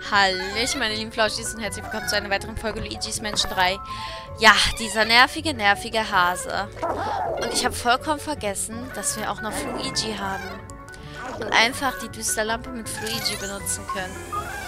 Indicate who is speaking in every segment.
Speaker 1: Hallöchen, meine lieben Flauschis und herzlich willkommen zu einer weiteren Folge Luigi's Mansion 3. Ja, dieser nervige Hase. Und ich habe vollkommen vergessen, dass wir auch noch Luigi haben. Und einfach die Düsterlampe mit Luigi benutzen können.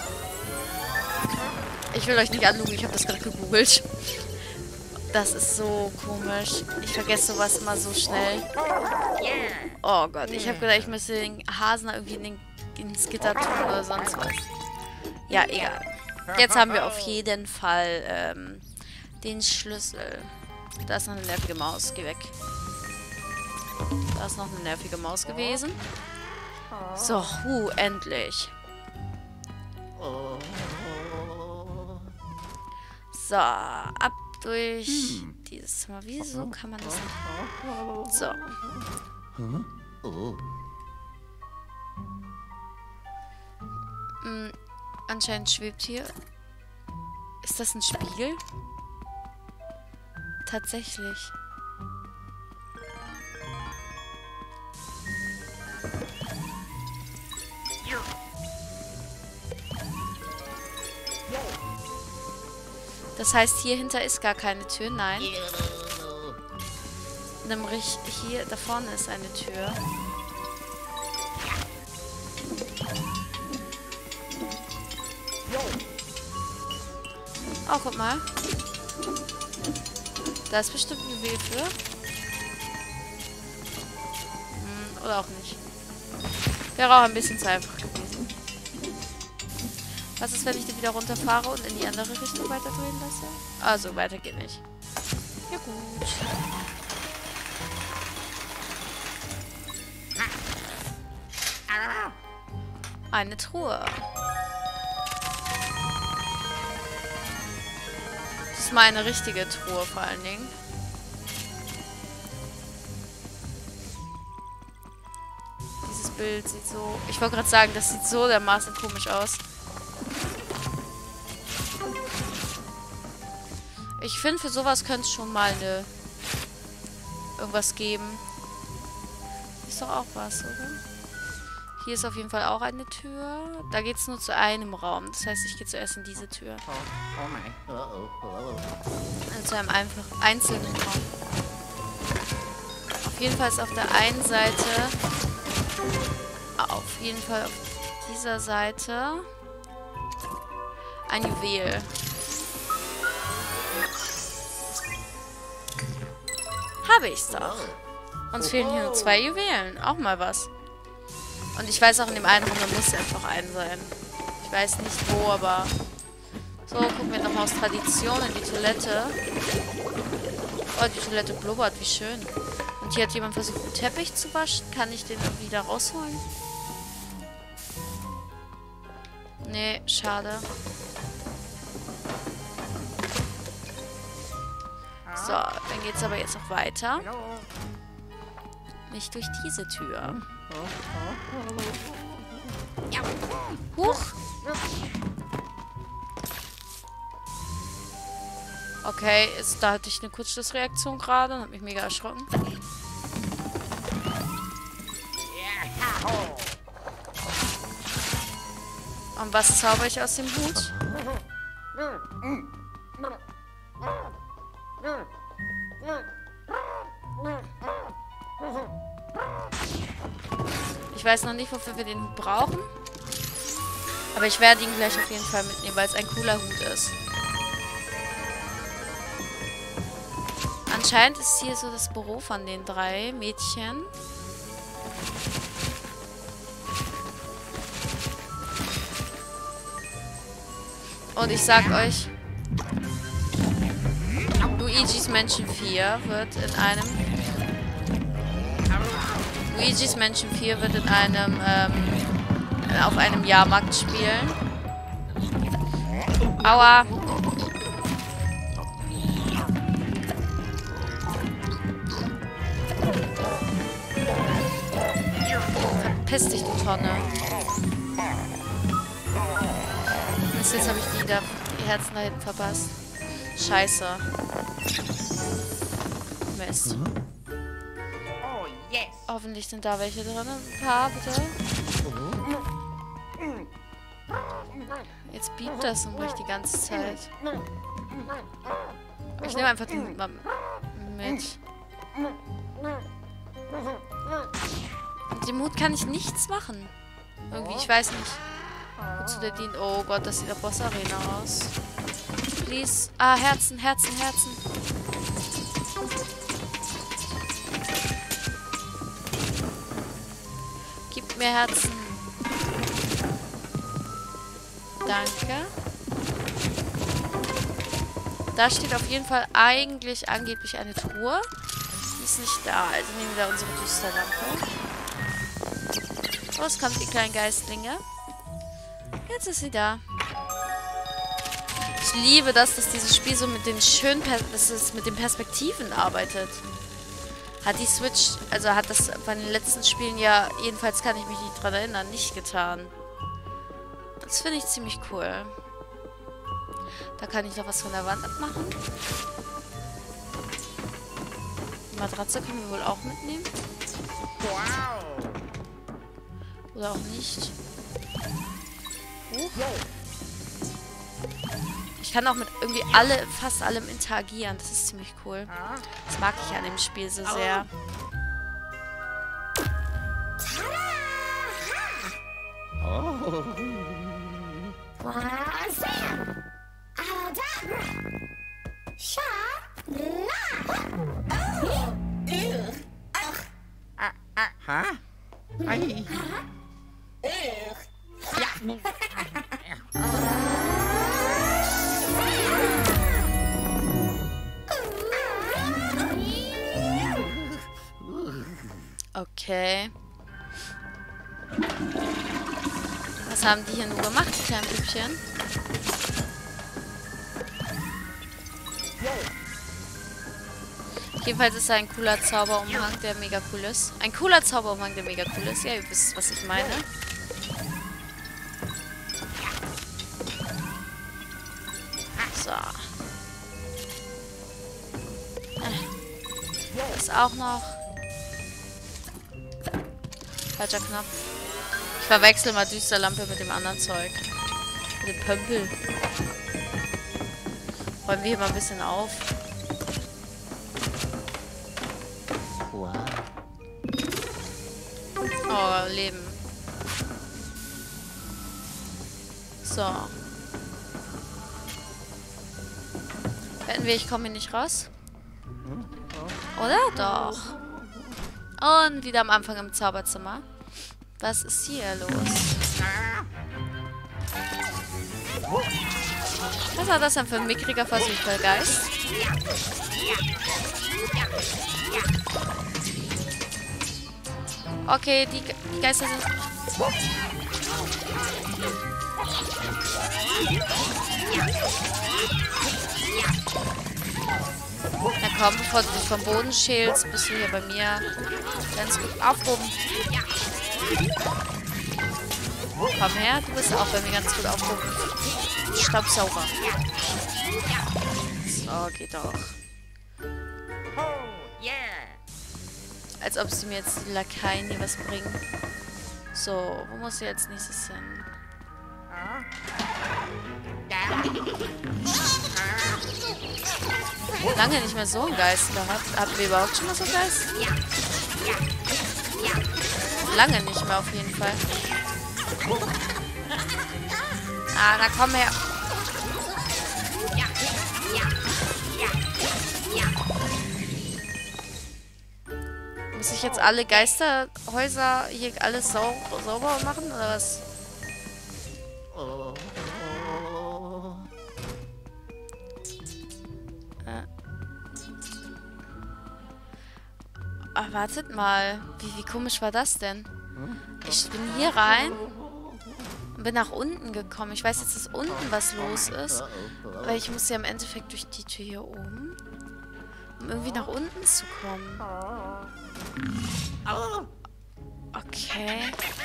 Speaker 1: Ich will euch nicht anlügen, ich habe das gerade gegoogelt. Das ist so komisch. Ich vergesse sowas immer so schnell. Oh Gott, ich habe gedacht, ich müsste den Hasen irgendwie ins Gitter tun oder sonst was. Ja, egal. Jetzt haben wir auf jeden Fall den Schlüssel. Da ist noch eine nervige Maus. Geh weg. Da ist noch eine nervige Maus gewesen. So, endlich. So, ab durch dieses Zimmer. Wieso kann man das nicht? So. Anscheinend schwebt hier. Ist das ein Spiegel? Tatsächlich. Das heißt, hier hinter ist gar keine Tür. Nein. Nämlich hier, da vorne ist eine Tür. Oh, guck mal. Da ist bestimmt ein Juwel für. Oder auch nicht. Wäre auch ein bisschen zu einfach gewesen. Was ist, wenn ich den wieder runterfahre und in die andere Richtung weiterdrehen lasse? Also, weiter geht nicht. Ja, gut. Eine Truhe. Das ist mal eine richtige Truhe vor allen Dingen. Dieses Bild sieht so... Ich wollte gerade sagen, das sieht so dermaßen komisch aus. Ich finde, für sowas könnte es schon mal irgendwas geben. Ist doch auch was, oder? Hier ist auf jeden Fall auch eine Tür. Da geht es nur zu einem Raum. Das heißt, ich gehe zuerst in diese Tür. Also zu einem einfach einzelnen Raum. Auf jeden Fall ist auf der einen Seite... Auf jeden Fall auf dieser Seite... ein Juwel. Habe ich's doch. Uns fehlen hier nur 2 Juwelen. Auch mal was. Und ich weiß auch, in dem einen Raum, da muss einfach ein sein. Ich weiß nicht wo, aber... So, gucken wir nochmal aus Tradition in die Toilette. Oh, die Toilette blubbert, wie schön. Und hier hat jemand versucht, einen Teppich zu waschen. Kann ich den irgendwie da rausholen? Nee, schade. So, dann geht's aber jetzt noch weiter. Nicht durch diese Tür. Huch! Okay, da hatte ich eine Kurzschlussreaktion gerade und habe mich mega erschrocken. Und was zauber ich aus dem Hut? Ich weiß noch nicht, wofür wir den Hut brauchen. Aber ich werde ihn gleich auf jeden Fall mitnehmen, weil es ein cooler Hut ist. Anscheinend ist hier so das Büro von den 3 Mädchen. Und ich sag euch, Luigi's Mansion 4 wird in einem auf einem Jahrmarkt spielen. Aua! Verpiss dich, du Tonne. Jetzt habe ich die Herzen da hinten verpasst. Scheiße. Mist. Hoffentlich sind da welche drin. Ein paar, bitte. Jetzt piept das um mich die ganze Zeit. Ich nehme einfach den Hut mal mit. Mit dem Hut kann ich nichts machen. Irgendwie, ich weiß nicht, wozu der dient. Oh Gott, das sieht der Boss-Arena aus. Please. Ah, Herzen, Herzen, Herzen. Gib mir Herzen. Danke. Da steht auf jeden Fall eigentlich angeblich eine Truhe. Die ist nicht da. Also nehmen wir da unsere Düsterlampe. Los kommt die kleinen Geistlinge. Jetzt ist sie da. Ich liebe das, dass dieses Spiel so mit den schönen dass es mit den Perspektiven arbeitet. Hat die Switch, also hat das bei den letzten Spielen ja, jedenfalls kann ich mich nicht dran erinnern, nicht getan. Das finde ich ziemlich cool. Da kann ich noch was von der Wand abmachen. Die Matratze können wir wohl auch mitnehmen. Oder auch nicht. Ich kann auch mit irgendwie fast allem interagieren. Das ist ziemlich cool. Das mag ich an dem Spiel so sehr. Okay. Was haben die hier nur gemacht, die kleinen Püppchen? Jedenfalls ist er ein cooler Zauberumhang, der mega cool ist. Ein cooler Zauberumhang, der mega cool ist. Ja, ihr wisst, was ich meine. So. Das auch noch. Falscher Knopf. Ich verwechsel mal Düsterlampe mit dem anderen Zeug. Mit dem Pömpel. Räumen wir hier mal ein bisschen auf. Oh, Leben. So. Wetten wir, ich komme hier nicht raus? Oder? Doch. Und wieder am Anfang im Zauberzimmer. Was ist hier los? Was war das denn für ein mickriger Versuchsgeist? Okay, die Geister sind... Na komm, bevor du dich vom Boden schälst, bist du hier bei mir ganz gut aufgehoben. Komm her, du bist auch bei mir ganz gut aufgehoben. Staubsauger. So, geht doch. Als ob sie mir jetzt die Lakaien hier was bringen. So, wo muss sie jetzt nächstes hin? Lange nicht mehr so einen Geist gehabt. Hatten wir überhaupt schon mal so einen Geist? Lange nicht mehr auf jeden Fall. Ah, na komm her. Muss ich jetzt alle Geisterhäuser hier alles sauber machen, oder was? Ah, wartet mal. Wie komisch war das denn? Ich bin hier rein und bin nach unten gekommen. Ich weiß jetzt, dass unten was los ist. Aber ich muss ja im Endeffekt durch die Tür hier oben, um irgendwie nach unten zu kommen. Okay.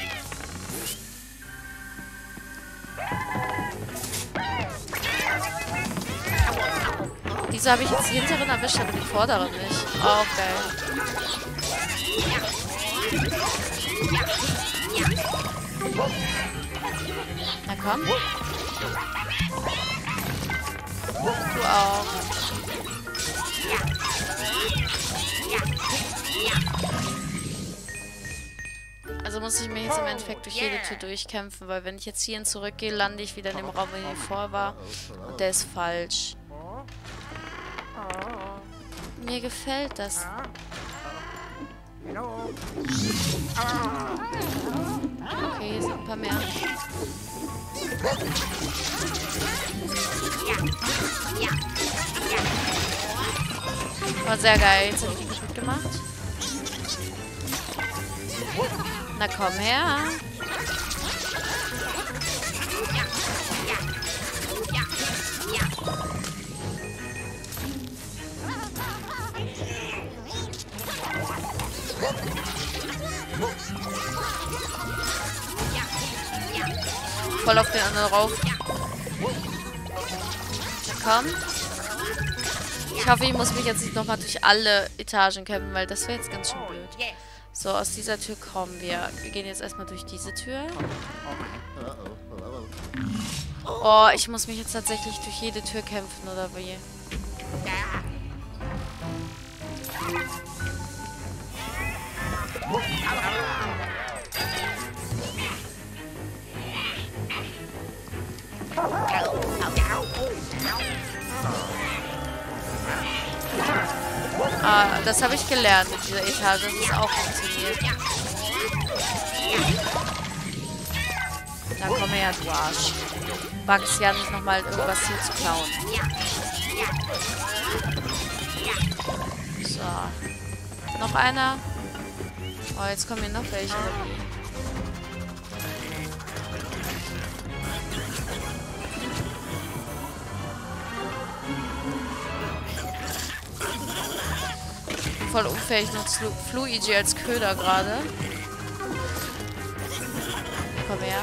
Speaker 1: Wieso habe ich jetzt die hinteren erwischt, aber die vorderen nicht? Oh, geil. Na komm. auch. Also muss ich mir jetzt im Endeffekt durch jede Tür durchkämpfen, weil wenn ich jetzt hierhin zurückgehe, lande ich wieder in dem Raum, wo ich vor war. Und der ist falsch. Mir gefällt das. Okay, hier sind ein paar mehr. War sehr geil. Jetzt habe ich die kaputt gemacht. Na komm her. Voll auf den anderen rauf. Na komm. Ich hoffe, ich muss mich jetzt nicht nochmal durch alle Etagen kämpfen, weil das wäre jetzt ganz schön blöd. So, aus dieser Tür kommen wir. Wir gehen jetzt erstmal durch diese Tür. Oh, ich muss mich jetzt tatsächlich durch jede Tür kämpfen, oder wie? Ah, das habe ich gelernt in dieser Etage, dass es auch funktioniert. Na komm her, du Arsch. Wag es ja nicht nochmal irgendwas hier zu klauen. So. Noch einer. Oh, jetzt kommen hier noch welche. Voll unfähig, nutzt Luigi als Köder gerade. Komm her.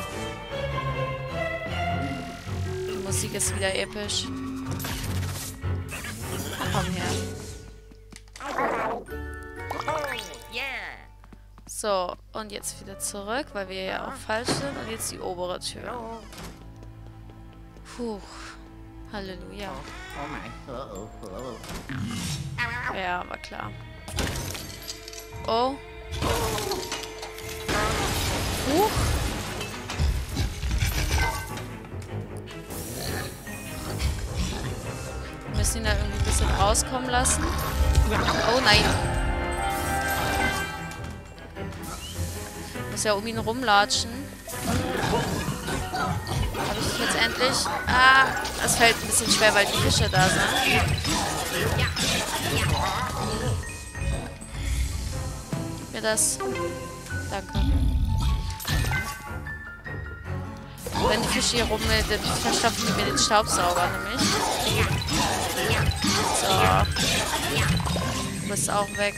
Speaker 1: Die Musik ist wieder episch. Komm her. So, und jetzt wieder zurück, weil wir ja auch falsch sind. Und jetzt die obere Tür. Puh. Halleluja. Ja, war klar. Oh. Huch. Wir müssen ihn da irgendwie ein bisschen rauskommen lassen. Oh nein. Muss ja um ihn rumlatschen. Habe ich jetzt endlich... Ah, es fällt ein bisschen schwer, weil die Fische da sind. Gib mir das. Danke. Wenn die Fische hier rum sind, dann verstopfen die mir den Staubsauger nämlich. So. Du bist auch weg.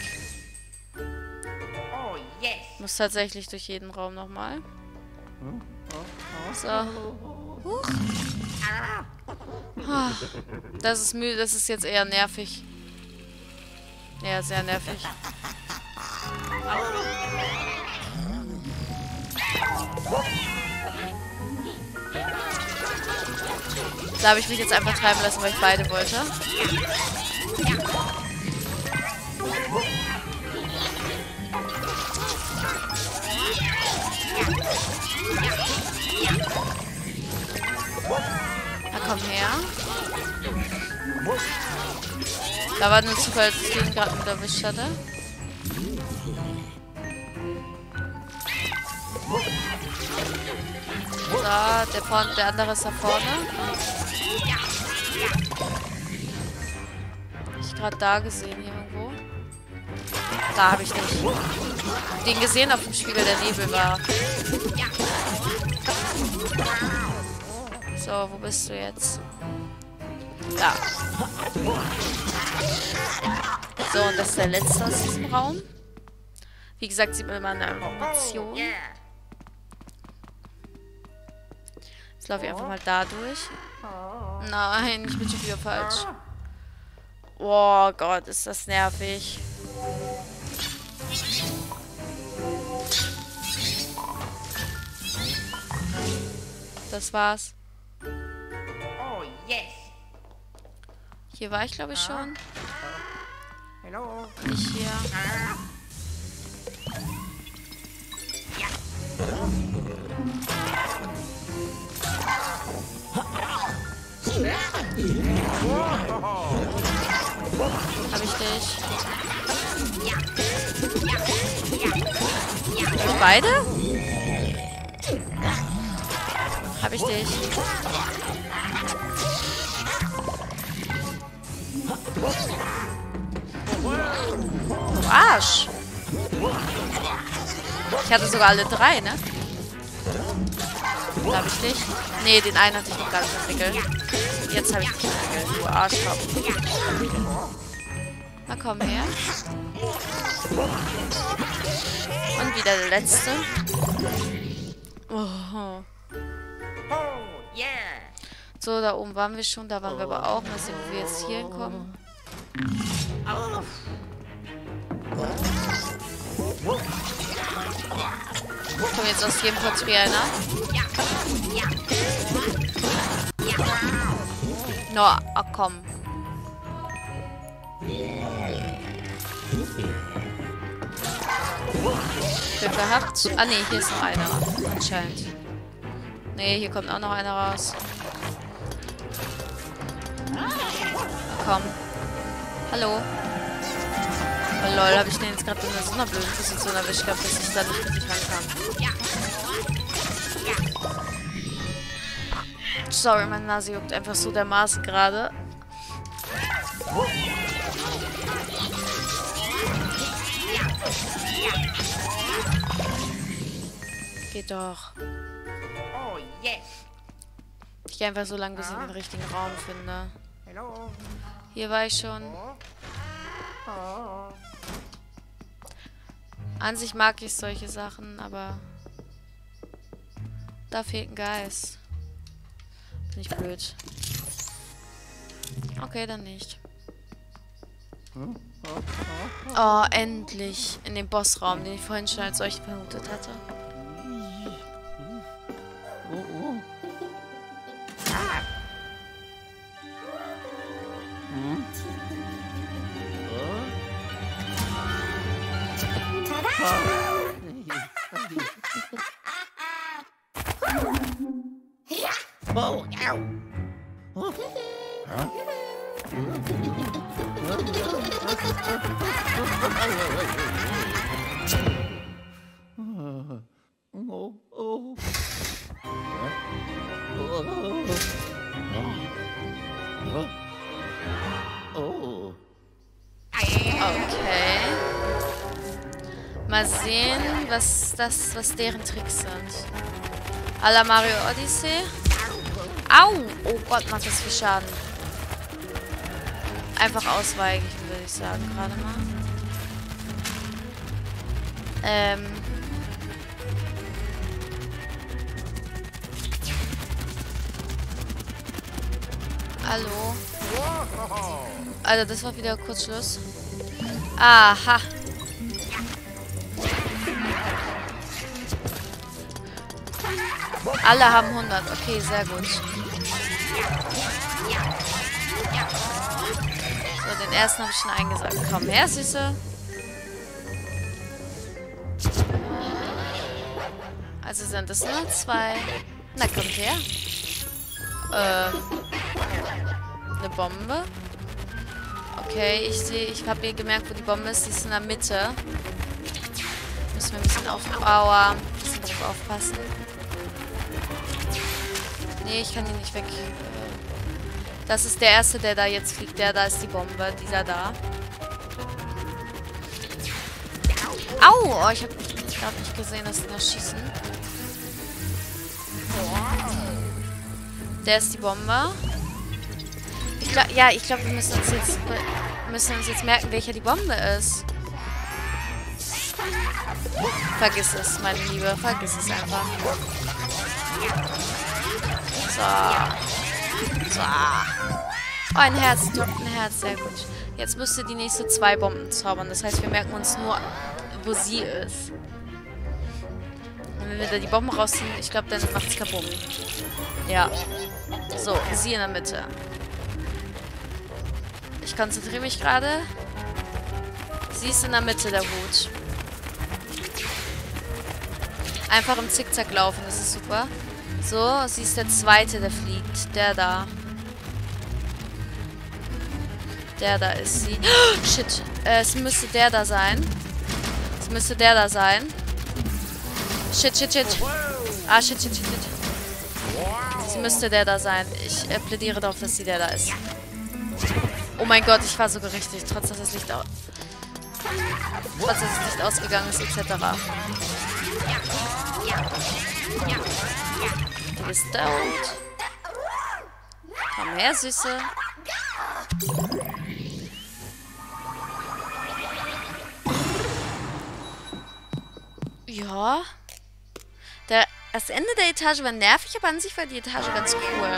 Speaker 1: Ich muss tatsächlich durch jeden Raum nochmal. So. Huch. Ah, das ist müde, das ist jetzt eher nervig. Ja, sehr nervig. Da habe ich mich jetzt einfach treiben lassen, weil ich beide wollte. Na komm her. Da war nur Zufall, dass ich ihn gerade mit erwischt hatte. So, der andere ist da vorne. Hab ich gerade da gesehen hier irgendwo? Da habe ich nicht. Den gesehen auf dem Spiegel, der Nebel war. So, wo bist du jetzt? Da. So, und das ist der letzte aus diesem Raum. Wie gesagt, sieht man immer eine Animation. Jetzt laufe ich einfach mal da durch. Nein, ich bin schon wieder falsch. Oh Gott, ist das nervig. Das war's. Hier war ich, glaube ich, schon.
Speaker 2: Hello.
Speaker 1: Nicht hier. Hab ich dich? Beide? Hab ich dich? Du Arsch! Ich hatte sogar alle 3, ne? Da hab ich dich. Nee, den einen hatte ich noch gar nicht entwickelt. Jetzt habe ich dich entwickelt, du Arschkopf. Na komm her. Und wieder der letzte. Oh. So, da oben waren wir schon. Da waren wir aber auch. Mal sehen, wie wir jetzt hier hinkommen. Kommen jetzt aus jedem Porträt, ne? No, ach komm. Glück gehabt. Ah ne, hier ist noch einer. Anscheinend. Ne, hier kommt auch noch einer raus. Na komm. Hallo. Oh lol, habe ich den jetzt gerade in so einer blöden Position erwischt gehabt, dass ich da nicht richtig rankam. Sorry, meine Nase juckt einfach so dermaßen gerade. Geht doch.
Speaker 2: Oh, yes.
Speaker 1: Ich gehe einfach so lange, bis ich den richtigen Raum finde.
Speaker 2: Hello.
Speaker 1: Hier war ich schon.
Speaker 2: Oh.
Speaker 1: An sich mag ich solche Sachen, aber da fehlt ein Geist. Bin ich blöd. Okay, dann nicht. Oh, endlich. In dem Bossraum, den ich vorhin schon als solchen vermutet hatte.
Speaker 2: Oh, ow.
Speaker 1: Okay. Mal sehen, was deren Tricks sind. A la Mario Odyssey. Au! Oh Gott, macht das viel Schaden. Einfach ausweichen, würde ich sagen, gerade mal. Hallo? Alter, das war wieder Kurzschluss. Aha. Alle haben 100. Okay, sehr gut. So, den ersten habe ich schon eingesagt. Komm her, Süße. Also sind es nur 2. Na, kommt her. Eine Bombe. Okay, ich habe hier gemerkt, wo die Bombe ist. Die ist in der Mitte. Müssen wir ein bisschen drauf aufpassen. Nee, ich kann ihn nicht weg. Das ist der erste, der da jetzt fliegt. Da ist die Bombe. Dieser da. Au! Oh, ich habe gerade nicht gesehen, dass die noch schießen. Der ist die Bombe. Ich glaube, wir müssen uns jetzt merken, welcher die Bombe ist. Vergiss es, meine Liebe. Vergiss es einfach. So. Oh, ein Herz. Droppt ein Herz. Sehr gut. Jetzt müsste die nächste 2 Bomben zaubern. Das heißt, wir merken uns nur, wo sie ist. Und wenn wir da die Bomben rausziehen, ich glaube, dann macht es kaputt. Ja. So, sie in der Mitte. Ich konzentriere mich gerade. Sie ist in der Mitte, der Wut. Einfach im Zickzack laufen, das ist super. So, sie ist der zweite, der fliegt. Der da. Der da ist sie. Oh, shit. Es müsste der da sein. Es müsste der da sein. Shit, shit, shit. Ah, shit, shit, shit, shit. Sie müsste der da sein. Ich plädiere darauf, dass sie der da ist. Oh mein Gott, ich war sogar richtig. Trotz dass das Licht ausgegangen ist, etc. Du bist tot. Komm her, Süße. Ja. Das Ende der Etage war nervig, aber an sich war die Etage ganz cool.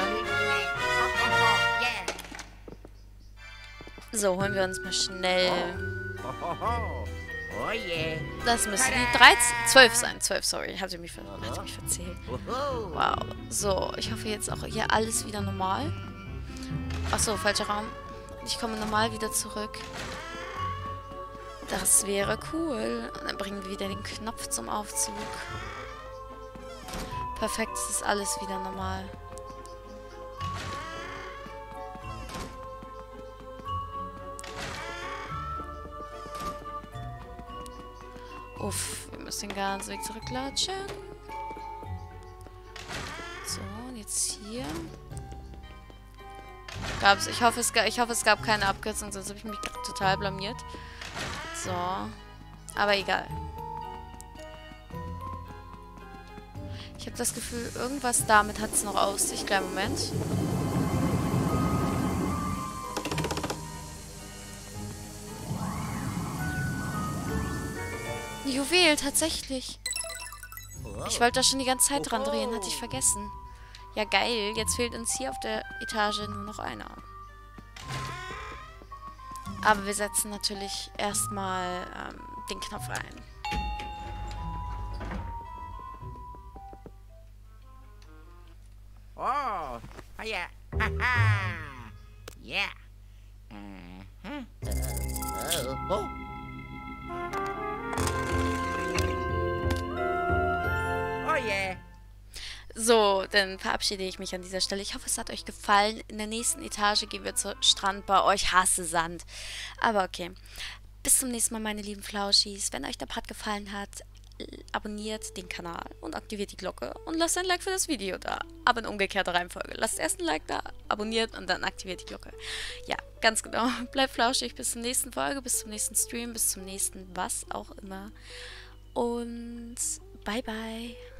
Speaker 1: So, holen wir uns mal schnell.
Speaker 2: Oh yeah.
Speaker 1: Das müsste die 12 sein. 12, sorry. Hatte mich verzählt. Wow. So, ich hoffe jetzt auch hier alles wieder normal. Achso, falscher Raum. Ich komme normal wieder zurück. Das wäre cool. Und dann bringen wir wieder den Knopf zum Aufzug. Perfekt, es ist alles wieder normal. Uff, wir müssen den ganzen Weg zurücklatschen. So, und jetzt hier. Ich hoffe, es gab keine Abkürzung, sonst habe ich mich total blamiert. So. Aber egal. Ich habe das Gefühl, irgendwas damit hat es noch Aussicht. Kleinen Moment. Juwel, tatsächlich. Ich wollte da schon die ganze Zeit dran drehen, hatte ich vergessen. Ja, geil. Jetzt fehlt uns hier auf der Etage nur noch einer. Aber wir setzen natürlich erstmal den Knopf ein.
Speaker 2: Oh, yeah. Haha. Yeah. Oh. Oh yeah.
Speaker 1: So, dann verabschiede ich mich an dieser Stelle. Ich hoffe, es hat euch gefallen. In der nächsten Etage gehen wir zur Strandbar. Oh, ich hasse Sand. Aber okay. Bis zum nächsten Mal, meine lieben Flauschis. Wenn euch der Part gefallen hat, abonniert den Kanal und aktiviert die Glocke und lasst ein Like für das Video da. Aber in umgekehrter Reihenfolge. Lasst erst ein Like da, abonniert und dann aktiviert die Glocke. Ja, ganz genau. Bleibt flauschig. Bis zur nächsten Folge, bis zum nächsten Stream, bis zum nächsten was auch immer. Und bye bye.